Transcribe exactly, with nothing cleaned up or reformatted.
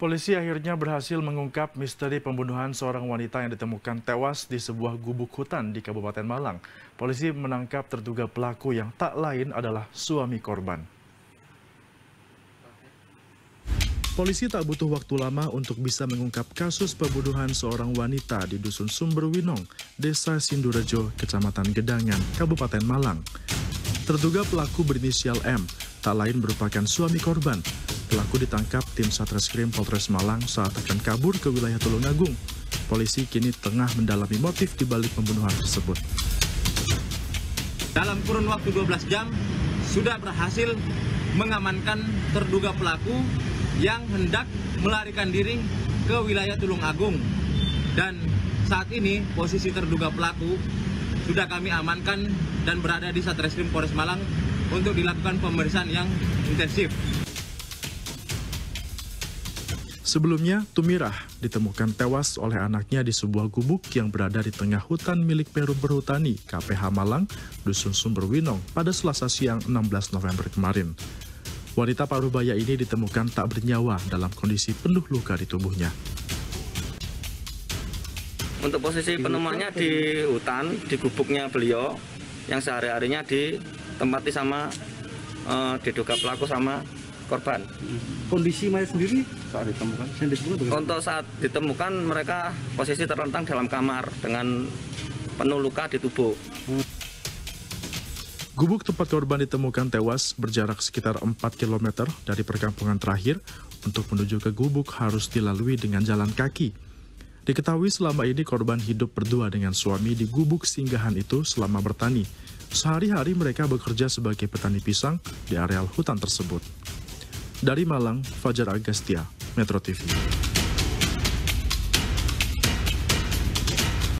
Polisi akhirnya berhasil mengungkap misteri pembunuhan seorang wanita yang ditemukan tewas di sebuah gubuk hutan di Kabupaten Malang. Polisi menangkap terduga pelaku yang tak lain adalah suami korban. Polisi tak butuh waktu lama untuk bisa mengungkap kasus pembunuhan seorang wanita di Dusun Sumberwinong, Desa Sindurejo, Kecamatan Gedangan, Kabupaten Malang. Terduga pelaku berinisial M, tak lain merupakan suami korban. Pelaku ditangkap tim Satreskrim Polres Malang saat akan kabur ke wilayah Tulungagung. Polisi kini tengah mendalami motif di balik pembunuhan tersebut. Dalam kurun waktu dua belas jam, sudah berhasil mengamankan terduga pelaku yang hendak melarikan diri ke wilayah Tulungagung. Dan saat ini posisi terduga pelaku sudah kami amankan dan berada di Satreskrim Polres Malang untuk dilakukan pemeriksaan yang intensif. Sebelumnya, Tumirah ditemukan tewas oleh anaknya di sebuah gubuk yang berada di tengah hutan milik Perum Perhutani, K P H Malang, Dusun Sumberwinong, pada Selasa siang enam belas November kemarin. Wanita parubaya ini ditemukan tak bernyawa dalam kondisi penuh luka di tubuhnya. Untuk posisi penemuannya di hutan, di gubuknya beliau, yang sehari-harinya ditempati sama uh, diduga pelaku sama korban. Kondisi mayat sendiri saat ditemukan? Untuk saat ditemukan mereka posisi terlentang dalam kamar dengan penuh luka di tubuh. Gubuk tempat korban ditemukan tewas berjarak sekitar empat kilometer dari perkampungan terakhir. Untuk menuju ke gubuk harus dilalui dengan jalan kaki. Diketahui selama ini korban hidup berdua dengan suami di gubuk singgahan itu selama bertani. Sehari-hari mereka bekerja sebagai petani pisang di areal hutan tersebut. Dari Malang, Fajar Agastya, Metro T V.